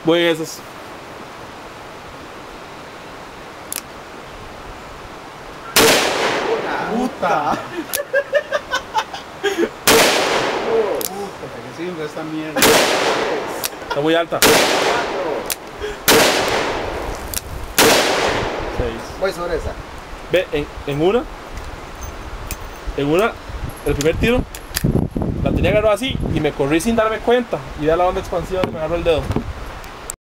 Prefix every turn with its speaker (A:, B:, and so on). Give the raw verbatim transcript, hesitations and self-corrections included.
A: Voy en esas.
B: ¡Puta! ¡Puta! ¿Qué sirve esta mierda?
A: Está muy alta. seis.
C: Voy sobre esa.
A: Ve, en, en una. En una. El primer tiro. La tenía agarrado así y me corrí sin darme cuenta. Y da la onda expansiva y me agarró el dedo.